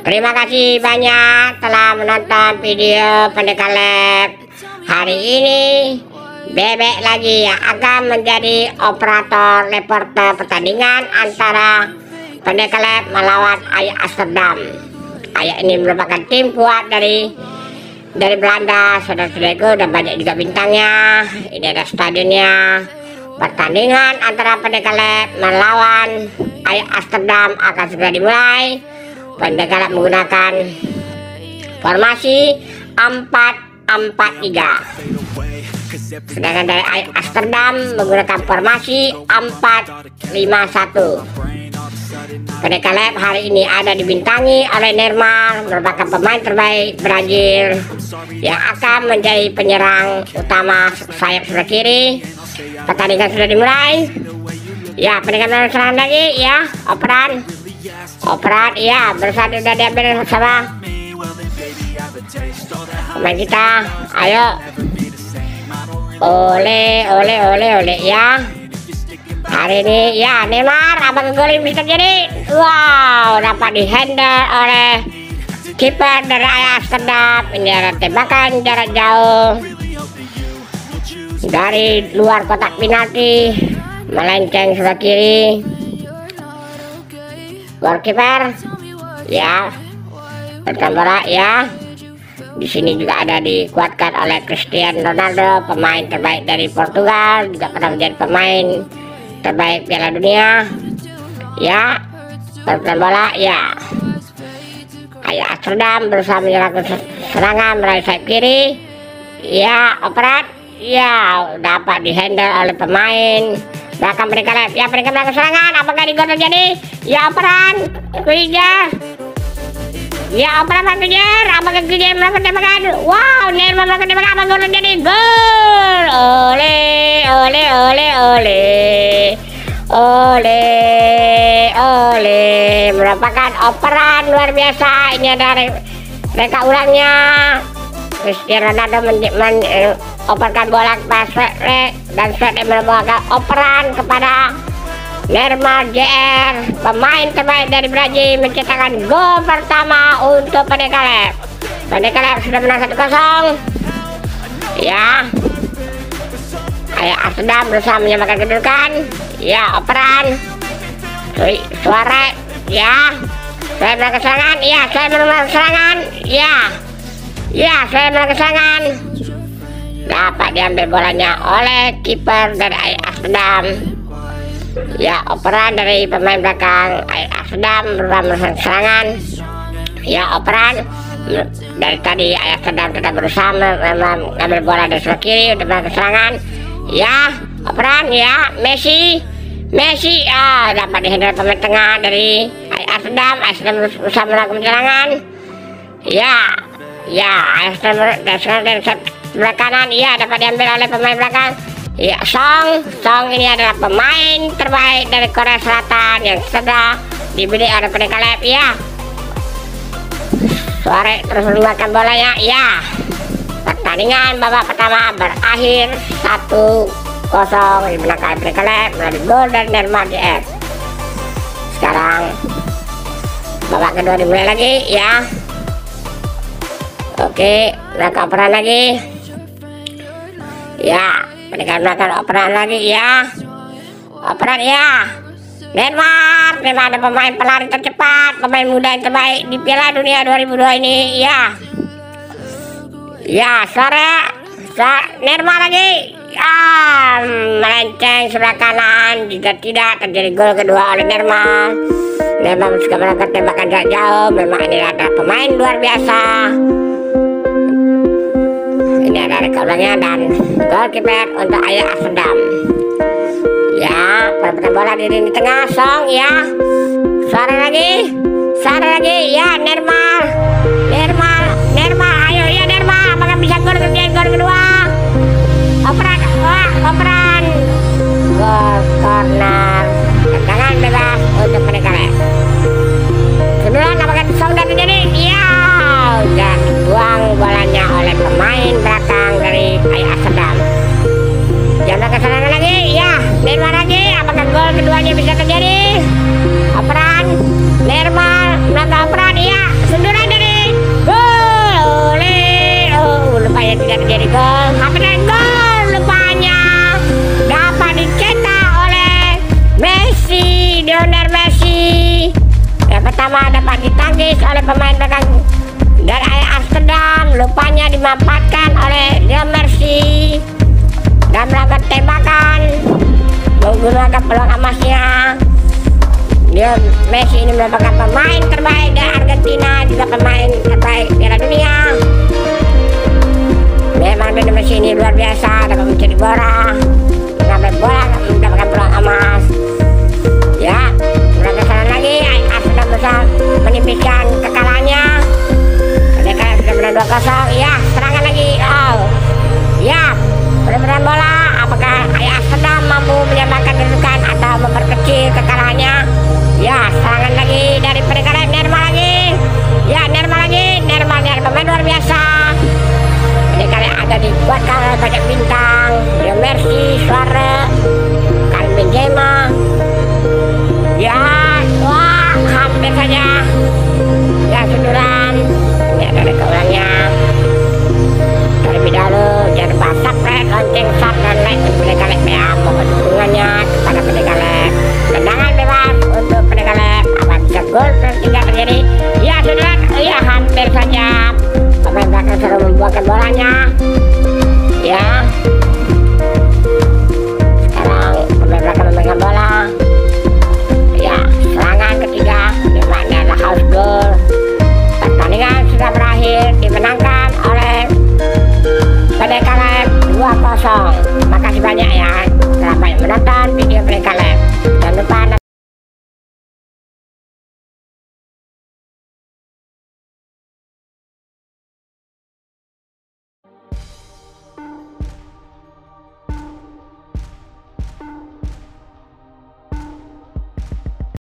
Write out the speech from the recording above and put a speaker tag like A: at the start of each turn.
A: Terima kasih banyak telah menonton video Pendekar Lab. Hari ini Bebek lagi yang akan menjadi operator reporter pertandingan antara Pendekar Lab melawan Ajax Amsterdam. Ajax ini merupakan tim kuat dari Belanda, saudara-saudaraku, dan banyak juga bintangnya. Ini ada stadionnya. Pertandingan antara Pendekar Lab melawan Ajax Amsterdam akan segera dimulai. Pendekar Lab menggunakan formasi 4-4-3. Sedangkan dari Ajax Amsterdam menggunakan formasi 4-5-1. Pendekar Lab hari ini ada dibintangi oleh Neymar, merupakan pemain terbaik Brazil yang akan menjadi penyerang utama sayap sebelah kiri. Pertandingan sudah dimulai. Ya, pendekar Lab serang lagi ya, operan, ya, bersatu sudah diambil sama pemain kita. Ayo, oleh ya. Hari ini ya Neymar, apakah gol ini bisa terjadi? Wow, dapat dihandle oleh kiper dari Ajax Amsterdam. Ini ada tembakan jarak jauh dari luar kotak penalti, melenceng sebelah kiri. Goalkeeper ya, bola ya. Di sini juga ada dikuatkan oleh Cristiano Ronaldo, pemain terbaik dari Portugal, juga pernah menjadi pemain terbaik Piala Dunia. Ya, perputaran bola ya. Ajax Amsterdam berusaha menyerang serangan melalui sayap kiri. Ya, operat. Ya, dapat dihandle oleh pemain belakang Pendekar Lab. Ya, Pendekar melakukan serangan. Apakah di gol terjadi? Ya, operan. Kejar. Ya, operan kejar. Apakah kejar melakukan tembakan? Wow, Neymar melakukan tembakan. Apakah gol terjadi? Gol. Oleh merupakan operan luar biasa. Ini ada reka ulangnya. Cristiano Ronaldo operkan bola kepada Shrek, dan Shrek membawakan operan kepada Neymar Jr, pemain terbaik dari Brazil, mencetakkan gol pertama untuk Pendekar Lab. Pendekar Lab sudah menang 1-0. Ya, Ajax Amsterdam berusaha menyamakan kedudukan. Ya, operan. Suara ya. Saya melakukan serangan. Ya, saya melakukan serangan. Ya, saya melakukan serangan. Dapat diambil bolanya oleh kiper dari Ajax Amsterdam. Ya, operan dari pemain belakang Ajax Amsterdam berusaha melakukan serangan. Ya, operan dari tadi Ajax Amsterdam sudah berusaha mengambil bola dari sebelah kiri untuk melakukan serangan. Ya, operan ya, Messi dapat dihandle pemain tengah dari Ajax Amsterdam. Ajax Amsterdam berusaha melakukan serangan. Ya, Ajax Amsterdam dari sebelah kanan. Ya, dapat diambil oleh pemain belakang. Ya, Song ini adalah pemain terbaik dari Korea Selatan yang sudah dibeli oleh Pendekar Lab. Ya, Suarez terus menggunakan bolanya. Ya, pertandingan babak pertama berakhir 1-0 dimenangkan Pendekar Lab melalui gol dari Neymar Jr. Sekarang babak kedua dimulai lagi ya. Oke, melakukan operan lagi. Ya, Pendekar melakukan operan lagi ya. Operan ya. Neymar ada pemain pelari tercepat, pemain muda yang terbaik di Piala Dunia 2002 ini ya. Ya, Neymar lagi. Melenceng sebelah kanan, jika tidak terjadi gol kedua oleh Neymar. Neymar juga melakukan tembakan jarak jauh. Memang ini adalah pemain luar biasa. Ini ada rekornya dan goalkeeper untuk Ajax Amsterdam. Ya, perputaran bola di lini tengah. Song ya. Suara lagi ya. Neymar. Ayo ya Neymar. Apakah bisa gol kedua? Operan. Gol corner. Tendangan bebas untuk Pendekar Lab. Kemudian apakah Song dan terjadi? Ya, dan buang bolanya oleh pemain belakang dari Ajax Amsterdam. Jangan serangan lagi. Ya, Neymar lagi. Apakah gol keduanya bisa terjadi? Operan. Neymar melakukan operan. Ya, pertama dapat ditangkis oleh pemain belakang dari Amsterdam, lupanya dimanfaatkan oleh Leo Messi dan melakukan tembakan menggunakan peluang emasnya. Leo Messi ini merupakan pemain terbaik dari Argentina, juga pemain terbaik Piala Dunia. Memang Leo Messi ini luar biasa, dapat mencuri bola, mengambil bola, mendapatkan peluang emas. Ya, berapa sana lagi Arsenal bisa menipiskan kekalahannya. Mereka sudah menang 2-0. Ya, serangan lagi. Oh, ya, benar-benar bola. Apakah Arsenal mampu menyamakan kedudukan atau memperkecil kekalahannya? Ya, serangan lagi dari pendengar Neymar lagi. Ya, Neymar lagi. Neymar pemain luar biasa. Pendengar ada dikuatkan oleh banyak bintang. Leo Messi, Suarez, Karim Benzema. Ya, wah, hampir saja. Ya, sunduran. Ya, dari keulangnya. Terlebih dahulu, jangan lupa subscribe, lonceng, share, dan like untuk Pendekar Lab ya. Mohon dukungannya kepada Pendekar Lab. Tendangan bebas untuk Pendekar Lab. Apa bisa gol tidak terjadi?